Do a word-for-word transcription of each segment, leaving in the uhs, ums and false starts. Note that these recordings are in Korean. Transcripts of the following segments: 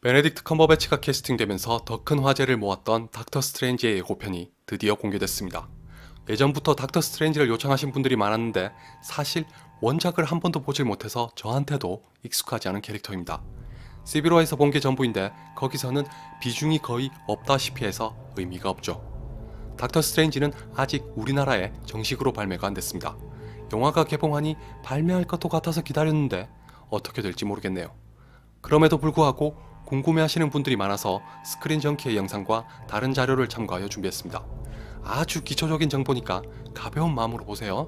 베네딕트 컴버배치가 캐스팅되면서 더 큰 화제를 모았던 닥터 스트레인지의 예고편이 드디어 공개됐습니다. 예전부터 닥터 스트레인지를 요청하신 분들이 많았는데 사실 원작을 한 번도 보질 못해서 저한테도 익숙하지 않은 캐릭터입니다. 시빌워에서 본 게 전부인데 거기서는 비중이 거의 없다시피 해서 의미가 없죠. 닥터 스트레인지는 아직 우리나라에 정식으로 발매가 안 됐습니다. 영화가 개봉하니 발매할 것도 같아서 기다렸는데 어떻게 될지 모르겠네요. 그럼에도 불구하고 궁금해하시는 분들이 많아서 스크린 정키의 영상과 다른 자료를 참고하여 준비했습니다. 아주 기초적인 정보니까 가벼운 마음으로 보세요.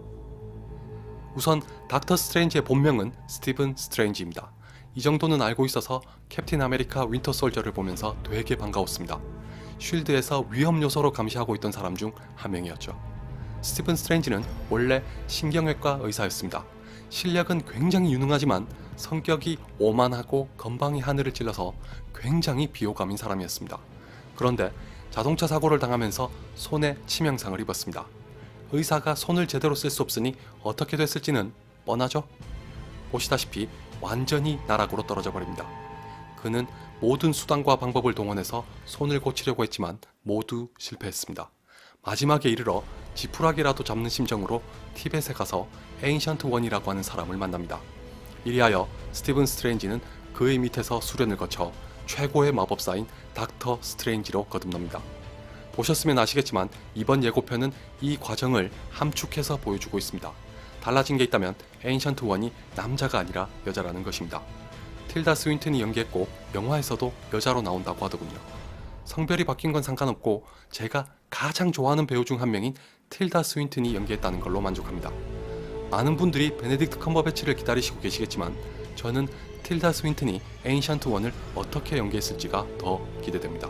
우선 닥터 스트레인지의 본명은 스티븐 스트레인지입니다. 이 정도는 알고 있어서 캡틴 아메리카 윈터 솔저를 보면서 되게 반가웠습니다. 쉴드에서 위험 요소로 감시하고 있던 사람 중 한 명이었죠. 스티븐 스트레인지는 원래 신경외과 의사였습니다. 실력은 굉장히 유능하지만 성격이 오만하고 건방이 하늘을 찔러서 굉장히 비호감인 사람이었습니다. 그런데 자동차 사고를 당하면서 손에 치명상을 입었습니다. 의사가 손을 제대로 쓸 수 없으니 어떻게 됐을지는 뻔하죠? 보시다시피 완전히 나락으로 떨어져 버립니다. 그는 모든 수단과 방법을 동원해서 손을 고치려고 했지만 모두 실패했습니다. 마지막에 이르러 지푸라기라도 잡는 심정으로 티벳에 가서 에인션트 원이라고 하는 사람을 만납니다. 이리하여 스티븐 스트레인지는 그의 밑에서 수련을 거쳐 최고의 마법사인 닥터 스트레인지로 거듭납니다. 보셨으면 아시겠지만 이번 예고편은 이 과정을 함축해서 보여주고 있습니다. 달라진 게 있다면 에인션트 원이 남자가 아니라 여자라는 것입니다. 틸다 스윈튼이 연기했고 영화에서도 여자로 나온다고 하더군요. 성별이 바뀐 건 상관없고 제가 가장 좋아하는 배우 중 한 명인 틸다 스윈튼이 연기했다는 걸로 만족합니다. 많은 분들이 베네딕트 컴버배치를 기다리시고 계시겠지만 저는 틸다 스윈튼이 에인션트 원을 어떻게 연기했을지가 더 기대됩니다.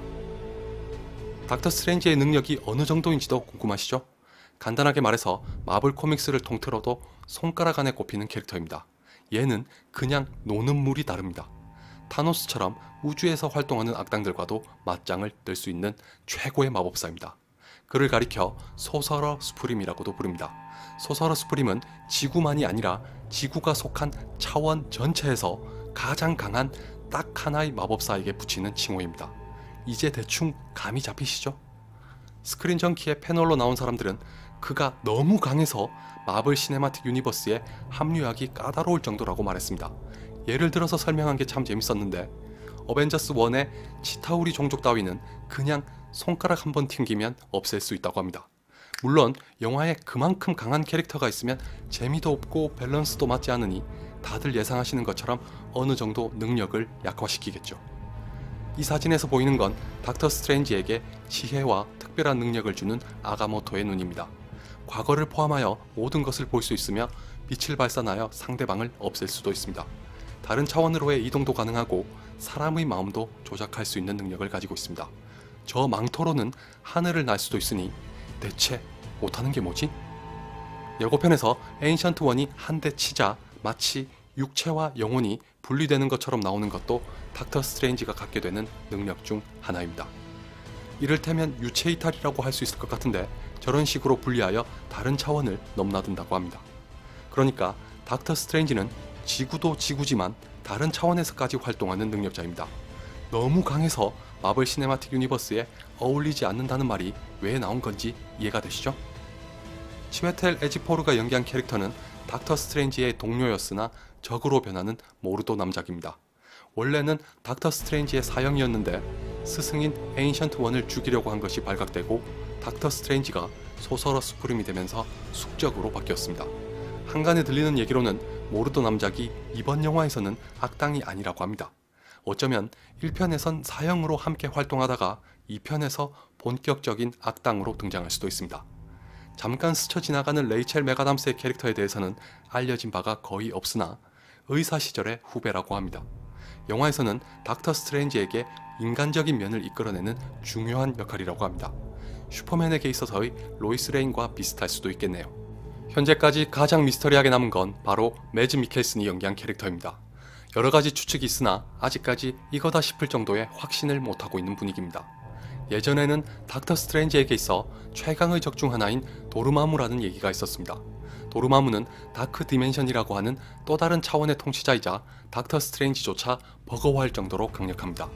닥터 스트레인지의 능력이 어느 정도인지도 궁금하시죠? 간단하게 말해서 마블 코믹스를 통틀어도 손가락 안에 꼽히는 캐릭터입니다. 얘는 그냥 노는 물이 다릅니다. 타노스처럼 우주에서 활동하는 악당들과도 맞짱을 뜰 수 있는 최고의 마법사입니다. 그를 가리켜 소서러 수프림이라고도 부릅니다. 소서러 수프림은 지구만이 아니라 지구가 속한 차원 전체에서 가장 강한 딱 하나의 마법사에게 붙이는 칭호입니다. 이제 대충 감이 잡히시죠? 스크린 정키의 패널로 나온 사람들은 그가 너무 강해서 마블 시네마틱 유니버스에 합류하기 까다로울 정도라고 말했습니다. 예를 들어서 설명한 게 참 재밌었는데 어벤져스 원의 치타우리 종족 따위는 그냥 손가락 한번 튕기면 없앨 수 있다고 합니다. 물론 영화에 그만큼 강한 캐릭터가 있으면 재미도 없고 밸런스도 맞지 않으니 다들 예상하시는 것처럼 어느 정도 능력을 약화시키겠죠. 이 사진에서 보이는 건 닥터 스트레인지에게 지혜와 특별한 능력을 주는 아가모토의 눈입니다. 과거를 포함하여 모든 것을 볼 수 있으며 빛을 발산하여 상대방을 없앨 수도 있습니다. 다른 차원으로의 이동도 가능하고 사람의 마음도 조작할 수 있는 능력을 가지고 있습니다. 저 망토로는 하늘을 날 수도 있으니 대체 못하는 게 뭐지? 예고편에서 에인션트 원이 한 대 치자 마치 육체와 영혼이 분리되는 것처럼 나오는 것도 닥터 스트레인지가 갖게 되는 능력 중 하나입니다. 이를테면 유체이탈이라고 할 수 있을 것 같은데 저런 식으로 분리하여 다른 차원을 넘나든다고 합니다. 그러니까 닥터 스트레인지는 지구도 지구지만 다른 차원에서까지 활동하는 능력자입니다. 너무 강해서 마블 시네마틱 유니버스에 어울리지 않는다는 말이 왜 나온 건지 이해가 되시죠? 치웨텔 에지포르가 연기한 캐릭터는 닥터 스트레인지의 동료였으나 적으로 변하는 모르도 남작입니다. 원래는 닥터 스트레인지의 사형이었는데 스승인 에인션트 원을 죽이려고 한 것이 발각되고 닥터 스트레인지가 소서러 수프림이 되면서 숙적으로 바뀌었습니다. 한간에 들리는 얘기로는 모르도 남작이 이번 영화에서는 악당이 아니라고 합니다. 어쩌면 일 편에선 사형으로 함께 활동하다가 이 편에서 본격적인 악당으로 등장할 수도 있습니다. 잠깐 스쳐 지나가는 레이첼 메가담스의 캐릭터에 대해서는 알려진 바가 거의 없으나 의사 시절의 후배라고 합니다. 영화에서는 닥터 스트레인지에게 인간적인 면을 이끌어내는 중요한 역할이라고 합니다. 슈퍼맨에게 있어서의 로이스 레인과 비슷할 수도 있겠네요. 현재까지 가장 미스터리하게 남은 건 바로 매즈 미켈슨이 연기한 캐릭터입니다. 여러가지 추측이 있으나 아직까지 이거다 싶을 정도의 확신을 못하고 있는 분위기입니다. 예전에는 닥터 스트레인지에게 있어 최강의 적 중 하나인 도르마무라는 얘기가 있었습니다. 도르마무는 다크 디멘션이라고 하는 또 다른 차원의 통치자이자 닥터 스트레인지조차 버거워할 정도로 강력합니다.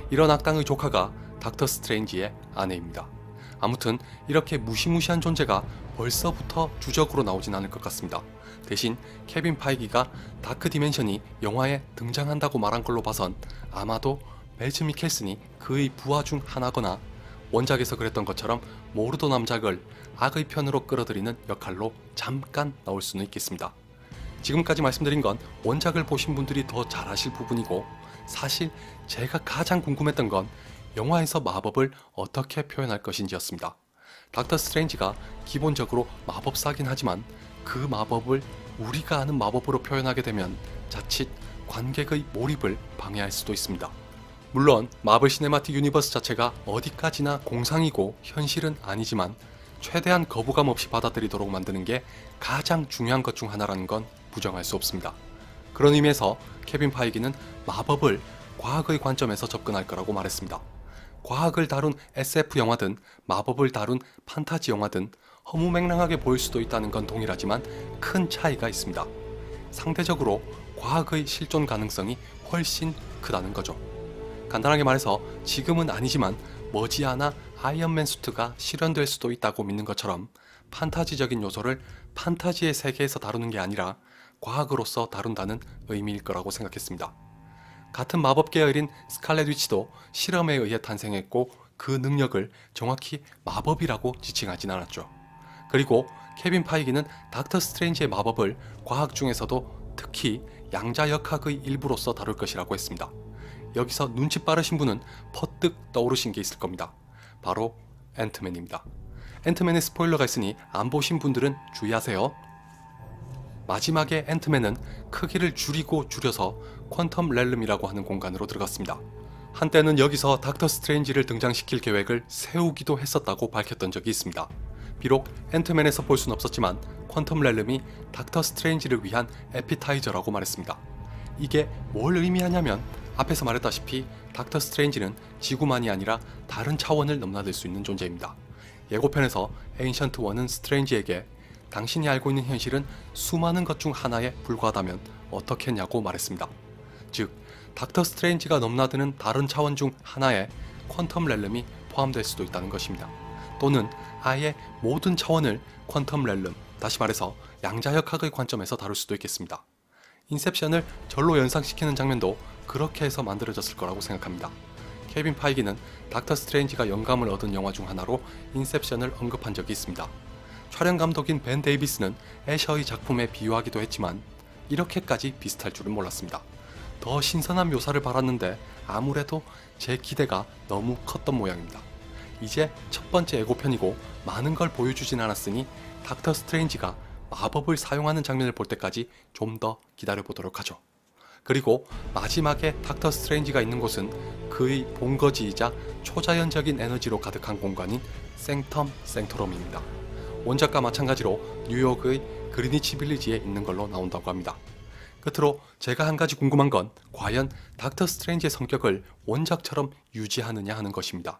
이런 악당의 조카가 닥터 스트레인지의 아내입니다. 아무튼 이렇게 무시무시한 존재가 벌써부터 주적으로 나오진 않을 것 같습니다. 대신 케빈 파이기가 다크 디멘션이 영화에 등장한다고 말한 걸로 봐선 아마도 매즈 미켈슨이 그의 부하 중 하나거나 원작에서 그랬던 것처럼 모르도 남작을 악의 편으로 끌어들이는 역할로 잠깐 나올 수는 있겠습니다. 지금까지 말씀드린 건 원작을 보신 분들이 더 잘 아실 부분이고, 사실 제가 가장 궁금했던 건 영화에서 마법을 어떻게 표현할 것인지였습니다. 닥터 스트레인지가 기본적으로 마법사긴 하지만 그 마법을 우리가 아는 마법으로 표현하게 되면 자칫 관객의 몰입을 방해할 수도 있습니다. 물론 마블 시네마틱 유니버스 자체가 어디까지나 공상이고 현실은 아니지만 최대한 거부감 없이 받아들이도록 만드는 게 가장 중요한 것 중 하나라는 건 부정할 수 없습니다. 그런 의미에서 케빈 파이기는 마법을 과학의 관점에서 접근할 거라고 말했습니다. 과학을 다룬 에스에프 영화든 마법을 다룬 판타지 영화든 허무맹랑하게 보일 수도 있다는 건 동일하지만 큰 차이가 있습니다. 상대적으로 과학의 실존 가능성이 훨씬 크다는 거죠. 간단하게 말해서 지금은 아니지만 머지않아 아이언맨 수트가 실현될 수도 있다고 믿는 것처럼 판타지적인 요소를 판타지의 세계에서 다루는 게 아니라 과학으로서 다룬다는 의미일 거라고 생각했습니다. 같은 마법 계열인 스칼렛 위치도 실험에 의해 탄생했고 그 능력을 정확히 마법이라고 지칭하진 않았죠. 그리고 케빈 파이기는 닥터 스트레인지의 마법을 과학 중에서도 특히 양자역학의 일부로서 다룰 것이라고 했습니다. 여기서 눈치 빠르신 분은 퍼뜩 떠오르신 게 있을 겁니다. 바로 앤트맨입니다. 앤트맨의 스포일러가 있으니 안 보신 분들은 주의하세요. 마지막에 앤트맨은 크기를 줄이고 줄여서 퀀텀 렐름이라고 하는 공간으로 들어갔습니다. 한때는 여기서 닥터 스트레인지를 등장시킬 계획을 세우기도 했었다고 밝혔던 적이 있습니다. 비록 앤트맨에서 볼 수는 없었지만 퀀텀 렐름이 닥터 스트레인지를 위한 에피타이저라고 말했습니다. 이게 뭘 의미하냐면 앞에서 말했다시피 닥터 스트레인지는 지구만이 아니라 다른 차원을 넘나들 수 있는 존재입니다. 예고편에서 에인션트 원은 스트레인지에게 당신이 알고 있는 현실은 수많은 것 중 하나에 불과하다면 어떻게 했냐고 말했습니다. 즉, 닥터 스트레인지가 넘나드는 다른 차원 중 하나에 퀀텀 렐름이 포함될 수도 있다는 것입니다. 또는 아예 모든 차원을 퀀텀 렐름, 다시 말해서 양자역학의 관점에서 다룰 수도 있겠습니다. 인셉션을 절로 연상시키는 장면도 그렇게 해서 만들어졌을 거라고 생각합니다. 케빈 파이기는 닥터 스트레인지가 영감을 얻은 영화 중 하나로 인셉션을 언급한 적이 있습니다. 촬영 감독인 벤 데이비스는 애셔의 작품에 비유하기도 했지만 이렇게까지 비슷할 줄은 몰랐습니다. 더 신선한 묘사를 바랐는데 아무래도 제 기대가 너무 컸던 모양입니다. 이제 첫 번째 예고편이고 많은 걸 보여주진 않았으니 닥터 스트레인지가 마법을 사용하는 장면을 볼 때까지 좀 더 기다려보도록 하죠. 그리고 마지막에 닥터 스트레인지가 있는 곳은 그의 본거지이자 초자연적인 에너지로 가득한 공간인 생텀 생토럼입니다. 원작과 마찬가지로 뉴욕의 그리니치 빌리지에 있는 걸로 나온다고 합니다. 끝으로 제가 한 가지 궁금한 건 과연 닥터 스트레인지의 성격을 원작처럼 유지하느냐 하는 것입니다.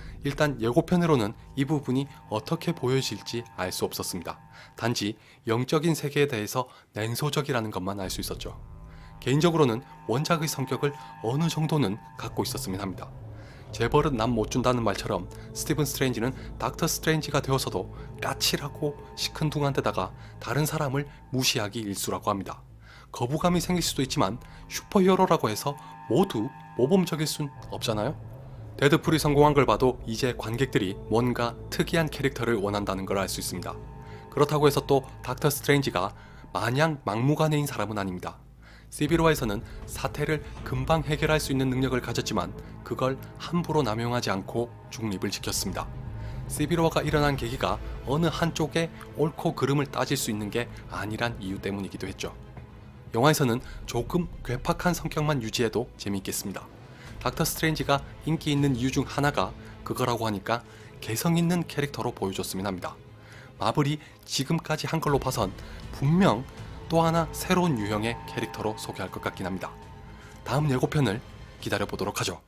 일단 예고편으로는 이 부분이 어떻게 보여질지 알 수 없었습니다. 단지 영적인 세계에 대해서 냉소적이라는 것만 알 수 있었죠. 개인적으로는 원작의 성격을 어느 정도는 갖고 있었으면 합니다. 재벌은 남 못 준다는 말처럼 스티븐 스트레인지는 닥터 스트레인지가 되어서도 까칠하고 시큰둥한 데다가 다른 사람을 무시하기 일쑤라고 합니다. 거부감이 생길 수도 있지만 슈퍼히어로라고 해서 모두 모범적일 순 없잖아요? 데드풀이 성공한 걸 봐도 이제 관객들이 뭔가 특이한 캐릭터를 원한다는 걸 알 수 있습니다. 그렇다고 해서 또 닥터 스트레인지가 마냥 막무가내인 사람은 아닙니다. 시빌워에서는 사태를 금방 해결할 수 있는 능력을 가졌지만 그걸 함부로 남용하지 않고 중립을 지켰습니다. 시빌워가 일어난 계기가 어느 한쪽에 옳고 그름을 따질 수 있는 게 아니란 이유 때문이기도 했죠. 영화에서는 조금 괴팍한 성격만 유지해도 재미있겠습니다. 닥터 스트레인지가 인기 있는 이유 중 하나가 그거라고 하니까 개성 있는 캐릭터로 보여줬으면 합니다. 마블이 지금까지 한 걸로 봐선 분명 또 하나 새로운 유형의 캐릭터로 소개할 것 같긴 합니다. 다음 예고편을 기다려보도록 하죠.